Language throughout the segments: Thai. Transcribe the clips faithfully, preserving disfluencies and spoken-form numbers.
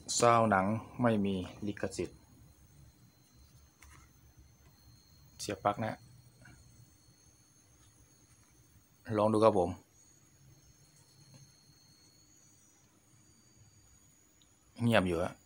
ซาวหนังไม่มีลิขสิทธิ์เสียบปลั๊กนะลองดูครับผมเงียบอยู่อะ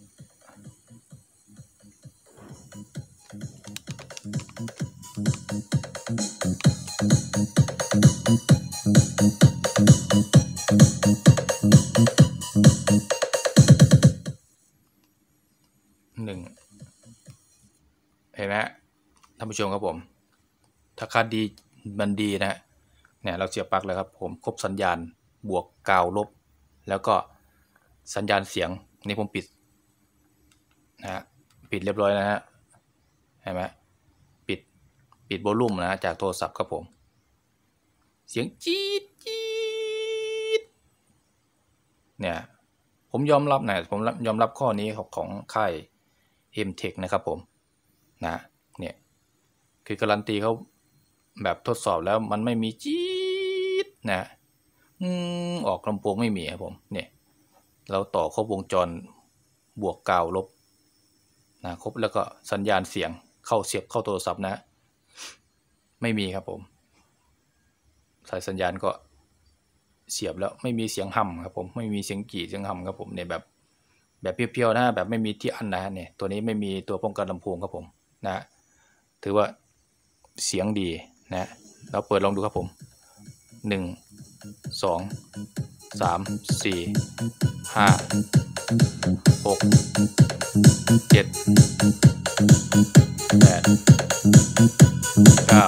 หนึ่งเห็นไหมท่านผู้ชมครับผมถ้าค่าดีมันดีนะเนี่ยเราเสียบปลั๊กแล้วครับผมครบสัญญาณบวกกาวลบแล้วก็สัญญาณเสียงนี่ผมปิดนะฮะปิดเรียบร้อยนะฮะเห็นไหมปิดปิดโวลูมนะจากโทรศัพท์ครับผมเสียงจี๊ดจี๊ดเนี่ยผมยอมรับนะผมยอมรับข้อนี้ของของค่าย เอ็ม เทค นะครับผมนะเนี่ยคือการันตีเขาแบบทดสอบแล้วมันไม่มีจี๊ดนะอืมออกลำโพงไม่มีครับผมเนี่ยเราต่อครบวงจรบวกกาวลบนะครบแล้วก็สัญญาณเสียงเข้าเสียบเข้าโทรศัพท์นะไม่มีครับผมสายสัญญาณก็เสียบแล้วไม่มีเสียงห่ำครับผมไม่มีเสียงกี่เสียงห่ำครับผมเนี่ยแบบแบบเพียวๆนะแบบไม่มีที่อั้นนะเนี่ยตัวนี้ไม่มีตัวป้องกันลำโพงครับผมนะถือว่าเสียงดีนะเราเปิดลองดูครับผมหนึ่งสองสามสี่ห้าหกเจ็ดแปดเก้า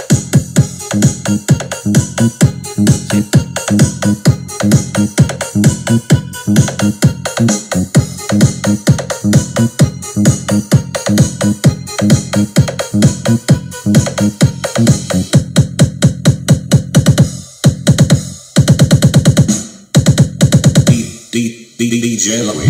สิบดีเจ Louie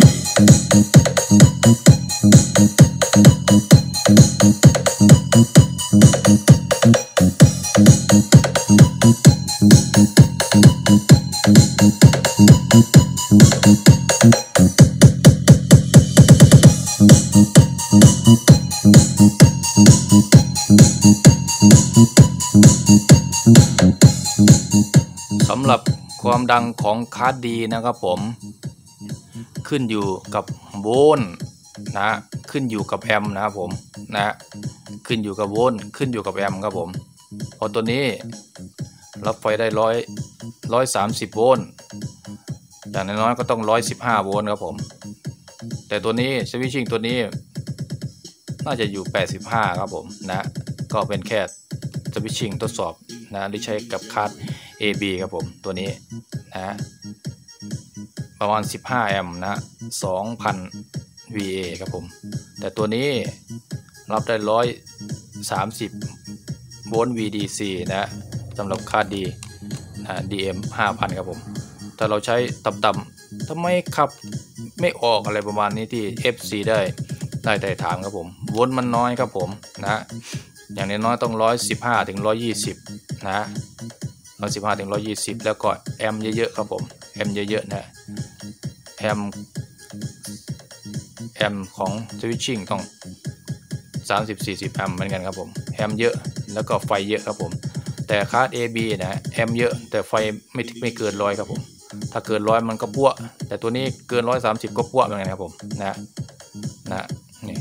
สำหรับความดังของคาร์ดดีนะครับผมขึ้นอยู่กับโวลต์นะขึ้นอยู่กับแอมป์นะครับผมนะขึ้นอยู่กับโวลต์ขึ้นอยู่กับแอมป์ครับผมพอตัวนี้รับไฟได้ร้อยร้อยสามสิบโวลต์อย่างน้อยๆก็ต้องร้อยสิบห้าโวลต์ครับผมแต่ตัวนี้สวิตชิ่งตัวนี้น่าจะอยู่แปดสิบห้าครับผมนะก็เป็นแค่สวิตชิ่งทดสอบนะที่ใช้กับคาร์ด เอ บี ครับผมตัวนี้นะประมาณสิบห้าแอมป์นะ สองพัน วี เอ ครับผมแต่ตัวนี้รับได้หนึ่งร้อยสามสิบโวลต์ วี ดี ซี นะสำหรับคาร์ดดีนะ ดี เอ็ม ห้าพัน ครับผมถ้าเราใช้ต่ำๆทำไมขับไม่ออกอะไรประมาณนี้ที่ เอฟ ซี ได้ได้แต่ถามครับผมโวลต์มันน้อยครับผมนะอย่างน้อยๆต้องหนึ่งร้อยสิบห้าถึงหนึ่งร้อยยี่สิบนะหนึ่งร้อยสิบห้าถึงหนึ่งร้อยยี่สิบแล้วก็แอมป์เยอะๆครับผมแอมป์เยอะๆนะแอมป์แอมป์ของสวิตชิ่งต้องสามสิบ สี่สิบแอมป์เหมือนกันครับผมแอมป์เยอะแล้วก็ไฟเยอะครับผมแต่คาร์ด เอ บี นะแอมป์เยอะแต่ไฟไม่ไม่เกินร้อยครับผมถ้าเกินร้อยมันก็ปั้วแต่ตัวนี้เกินหนึ่งร้อยสามสิบก็ปั้วเหมือนกันครับผมนะนะนี่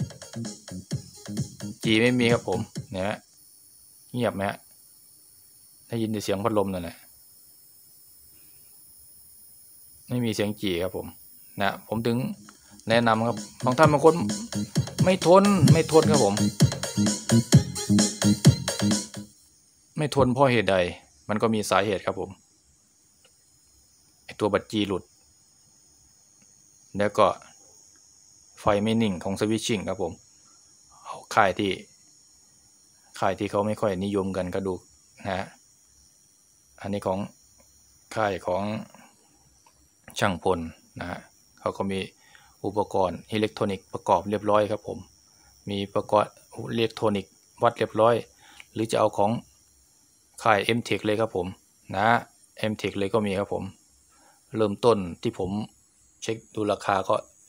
จีไม่มีครับผมเนี่ยเงียบไหมฮะได้ยินแต่เสียงพัดลมนั่นแหละไม่มีเสียงจีครับผมนะผมถึงแนะนำครับบางท่านบางคนไม่ทนไม่ทนครับผมไม่ทนเพราะเหตุใดมันก็มีสาเหตุครับผมไอตัวบัตรจีหลุดแล้วก็ไฟไม่นิ่งของสวิตชิ่งครับผมค่ายที่ค่ายที่เขาไม่ค่อยนิยมกันก็ดูนะอันนี้ของค่ายของช่างพลนะฮะเขาก็มีอุปกรณ์อิเล็กทรอนิกส์ประกอบเรียบร้อยครับผมมีประกอบอิเล็กทรอนิกส์วัดเรียบร้อยหรือจะเอาของค่าย เอ็ม เทค เลยครับผมนะ เอ็ม เทค เลยก็มีครับผมเริ่มต้นที่ผมเช็คดูราคาก็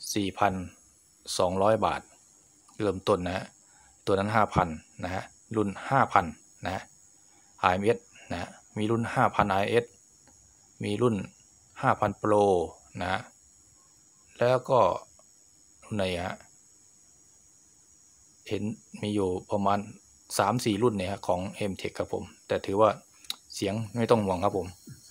สี่พันสองร้อย บาทเริ่มต้นนะฮะตัวนั้น ห้าพัน นะฮะรุ่น ห้าพัน นะฮะ อาร์ เอ็ม เอส นะฮะมีรุ่น ห้าพัน อาร์ เอส มีรุ่น ห้าพัน Pro นะฮะแล้วก็รุ่นไหนฮะเห็นมีอยู่ประมาณ สามสี่ รุ่นเนี่ยของ เอ็ม เทค ครับผมแต่ถือว่าเสียงไม่ต้องห่วงครับผม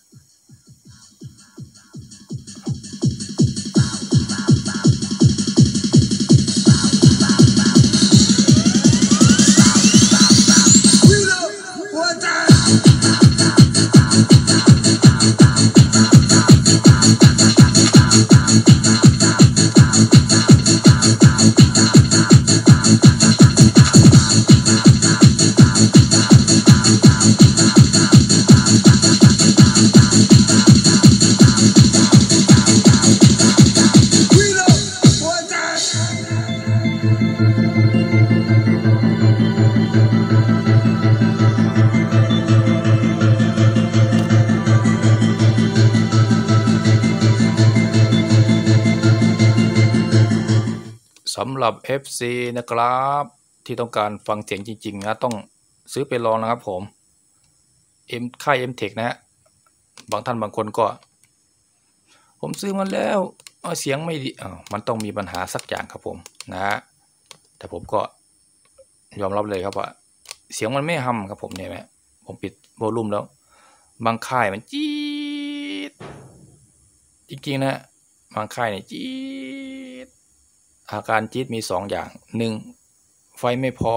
สำหรับ เอฟ ซี นะครับที่ต้องการฟังเสียงจริงๆนะต้องซื้อไปลองนะครับผม M ค่าย เอ็ม เทค นะฮะบางท่านบางคนก็ผมซื้อมาแล้วเสียงไม่ดีอ้าวมันต้องมีปัญหาสักอย่างครับผมนะฮะแต่ผมก็ยอมรับเลยครับว่าเสียงมันไม่ฮัมครับผมเนี่ยแหละผมปิดโวลูมแล้วบางค่ายมันจี๊ดจริงๆนะบางค่ายเนี่ยจี๊ดอาการจี๊ดมีสองอย่างหนึ่งไฟไม่พอ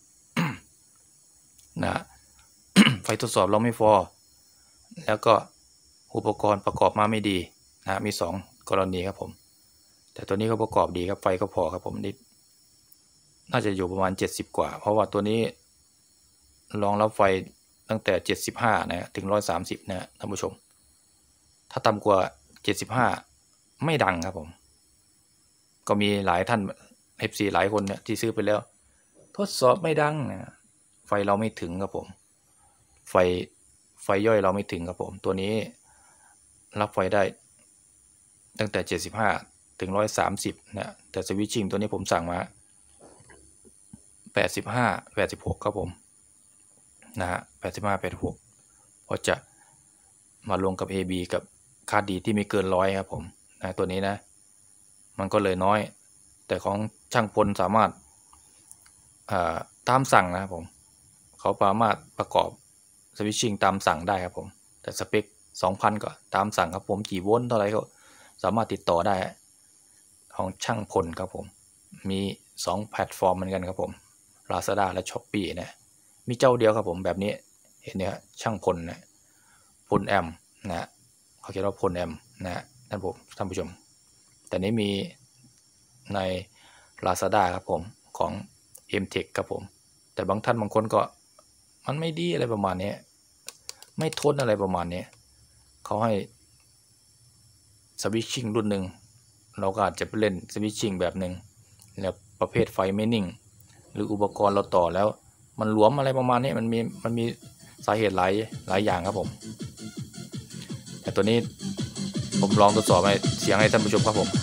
นะ ไฟทดสอบเราไม่พอแล้วก็อุปกรณ์ประกอบมาไม่ดีนะมีสองกรณีครับผมแต่ตัวนี้เขาประกอบดีครับไฟก็พอครับผมนิดน่าจะอยู่ประมาณเจ็ดสิบกว่าเพราะว่าตัวนี้รองรับไฟตั้งแต่เจ็ดสิบห้านะถึงหนึ่งร้อยสามสิบนะท่านผู้ชมถ้าต่ำกว่าเจ็ดสิบห้าไม่ดังครับผมก็มีหลายท่าน เอฟ ซี หลายคนเนี่ยที่ซื้อไปแล้วทดสอบไม่ดังนะไฟเราไม่ถึงครับผมไฟไฟย่อยเราไม่ถึงครับผมตัวนี้รับไฟได้ตั้งแต่เจ็ดสิบห้าถึงหนึ่งร้อยสามสิบนะแต่สวิตชิ่งตัวนี้ผมสั่งมาแปดสิบห้า แปดสิบหกครับผมนะฮะแปดสิบห้า แปดสิบหกพอจะมาลงกับ เอ บี กับคาร์ดดีที่ไม่เกินร้อยครับผมนะตัวนี้นะมันก็เลยน้อยแต่ของช่างพลสามารถตามสั่งนะครับผมเขาสามารถประกอบสวิตชิ่งตามสั่งได้ครับผมแต่สเปค สองพัน ก็ตามสั่งครับผมกี่โวลต์เท่าไหร่ก็สามารถติดต่อได้ของช่างพลครับผมมีสองแพลตฟอร์มเหมือนกันครับผม Lazada และ Shopee นะมีเจ้าเดียวครับผมแบบนี้เห็นไหมครับช่างพลนะพลแอมนะเขาเขียนว่าพลแอมนะท่านผมท่านผู้ชมแต่นี้มีใน Lazada ครับผมของ เอ็ม เทค ครับผมแต่บางท่านบางคนก็มันไม่ดีอะไรประมาณนี้ไม่ทนอะไรประมาณนี้เขาให้สวิตชิ่งรุ่นหนึ่งเราก็อาจจะไปเล่นสวิตชิ่งแบบหนึ่งแล้วประเภทไฟไม่นิ่งหรืออุปกรณ์เราต่อแล้วมันหลวมอะไรประมาณนี้มันมีมันมีสาเหตุหลายหลายอย่างครับผมแต่ตัวนี้ผมลองทดสอบให้เสียงให้ท่านผู้ชมครับผม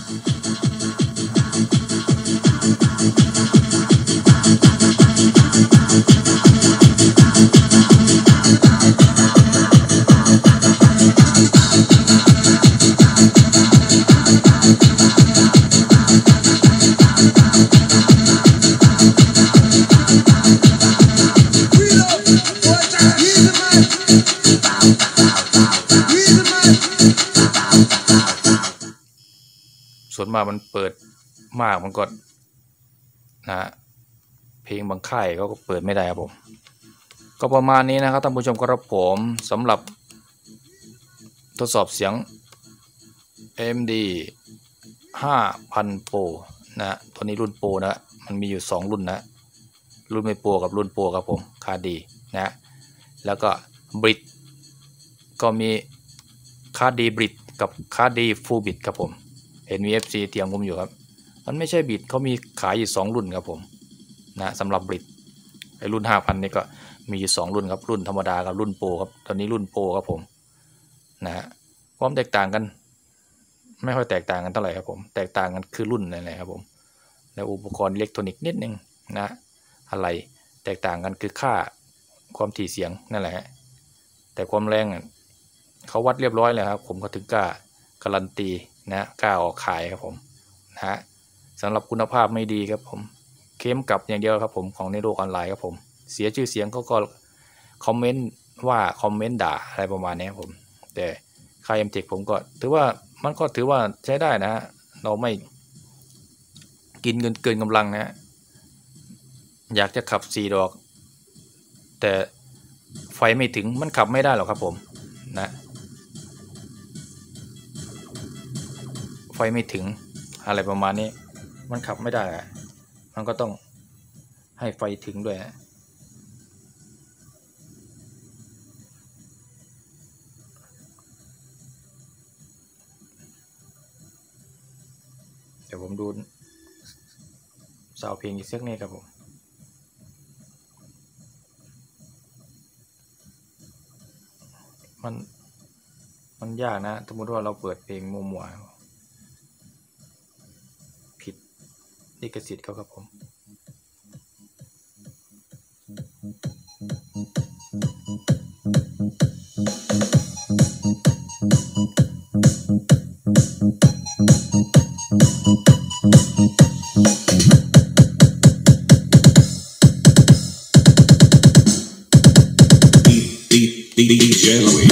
ส่วนมากมันเปิดมากมันก็นะเพลงบางค่ายเขาก็เปิดไม่ได้ครับผมก็ประมาณนี้นะครับท่านผู้ชมครับผมสำหรับทดสอบเสียง เอ็ม ดี ห้าพัน Pro นะตัวนี้รุ่นโปรนะมันมีอยู่สองรุ่นนะรุ่นไม่โปรกับรุ่นโปรครับผมคาร์ดีนะแล้วก็บริดก็มีคาร์ดีบริดกับคาร์ดีฟูลบิดครับผมเห็นมี เอฟ ซี เตรียมผมอยู่ครับมันไม่ใช่บิดเขามีขายอยู่สองรุ่นครับผมนะสำหรับบริดไอ้รุ่น ห้าพัน นี่ก็มีอยู่สองรุ่นครับรุ่นธรรมดากับรุ่นโปรครับตอนนี้รุ่นโปรครับผมนะฮะความแตกต่างกันไม่ค่อยแตกต่างกันเท่าไหร่ครับผมแตกต่างกันคือรุ่นนั่นแหละครับผมแล้วอุปกรณ์อิเล็กทรอนิกส์นิดนึงนะอะไรแตกต่างกันคือค่าความถี่เสียงนั่นแหละแต่ความแรงเขาวัดเรียบร้อยเลยครับผมก็ถึงกล้าการันตีนะกล้าออกขายครับผมนะฮะสำหรับคุณภาพไม่ดีครับผมเข้มกลับอย่างเดียวครับผมของในโลกออนไลน์ครับผมเสียชื่อเสียงเขาก็คอมเมนต์ว่าคอมเมนต์ด่าอะไรประมาณนี้ครับผมแต่ค่าย เอ็ม เทค ผมก็ถือว่ามันก็ถือว่าใช้ได้นะฮะเราไม่กินเงินเกินกำลังนะอยากจะขับสี่ดอกแต่ไฟไม่ถึงมันขับไม่ได้หรอกครับผมนะไฟไม่ถึงอะไรประมาณนี้มันขับไม่ได้อะมันก็ต้องให้ไฟถึงด้วยเดี๋ยวผมดูซาวเพลงอีกสักนิดครับผมมันมันยากนะสมมติว่าเราเปิดเพลงมัวๆผิดลิขสิทธิ์เขาครับผมดี เจ Louis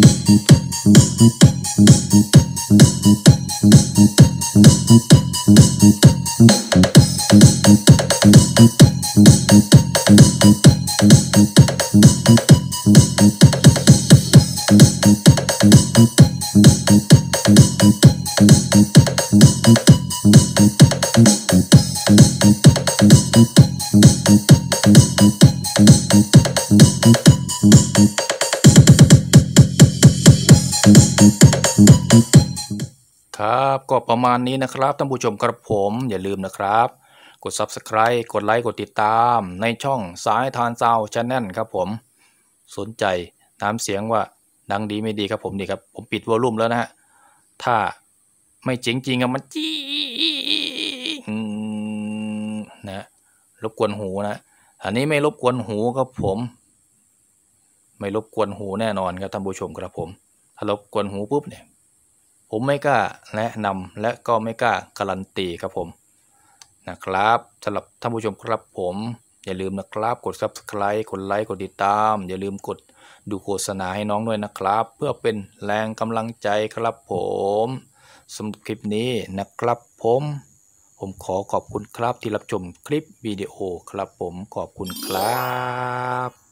ครับก็ประมาณนี้นะครับท่านผู้ชมครับผมอย่าลืมนะครับกด ซับสไครบ์ กดไลค์กดติดตามในช่องสายทานซาวชาแนลครับผมสนใจตามเสียงว่าดังดีไม่ดีครับผมนี่ครับผมปิดวอลลุ่มแล้วนะฮะถ้าไม่เจ๋งจริงอะมันจี้นะรบกวนหูนะอันนี้ไม่รบกวนหูครับผมไม่รบกวนหูแน่นอนครับท่านผู้ชมครับผมถ้ารบกวนหูปุ๊บเนี่ยผมไม่กล้าแนะนำและก็ไม่กล้าการันตีครับผมนะครับสำหรับท่านผู้ชมครับผมอย่าลืมนะครับกด ซับสไครบ์ กดไลค์กดติดตามอย่าลืมกดดูโฆษณาให้น้องด้วยนะครับเพื่อเป็นแรงกำลังใจครับผมสำหรับคลิปนี้นะครับผมผมขอขอบคุณครับที่รับชมคลิปวิดีโอครับผมขอบคุณครับ